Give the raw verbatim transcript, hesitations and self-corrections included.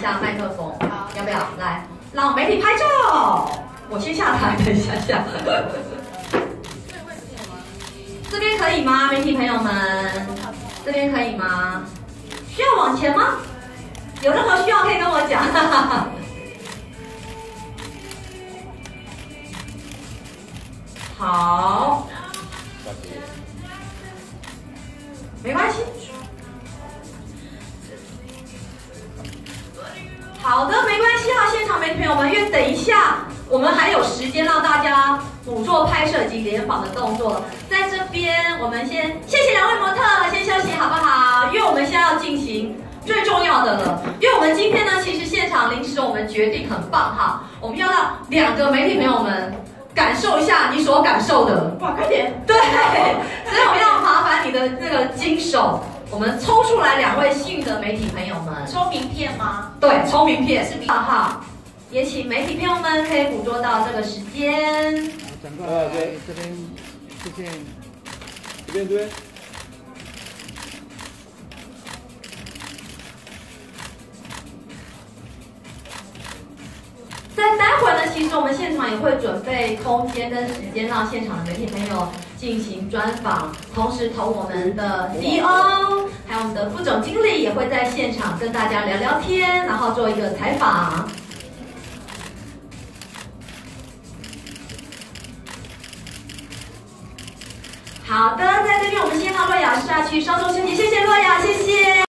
下麦克风，好，要不要？来，让媒体拍照。我先下台，等一下下。这边可以吗？媒体朋友们，这边可以吗？需要往前吗？有任何需要可以跟我讲。好，没关系。好的，没关系啊，现场媒体朋友们，因为等一下我们还有时间让大家捕捉拍摄及联访的动作。在这边，我们先谢谢两位模特，先休息好不好？因为我们现在要进行最重要的了，因为我们今天呢，其实现场临时我们决定很棒哈，我们要让两个媒体朋友们感受一下你所感受的。哇，快点！对，所以我们要麻烦你的那个金手，我们抽出来两位幸运的媒体朋友们。 抽名片吗？ 对，抽名片是名号。也请媒体朋友们可以捕捉到这个时间。 转过来，对，这边，这边，这边，这边。 在待会儿呢，其实我们现场也会准备空间跟时间，让现场的媒体朋友进行专访，同时同我们的 C E O 还有我们的副总经理也会在现场跟大家聊聊天，然后做一个采访。好的，在这边我们先让洛雅下去稍作休息，谢谢洛雅，谢谢。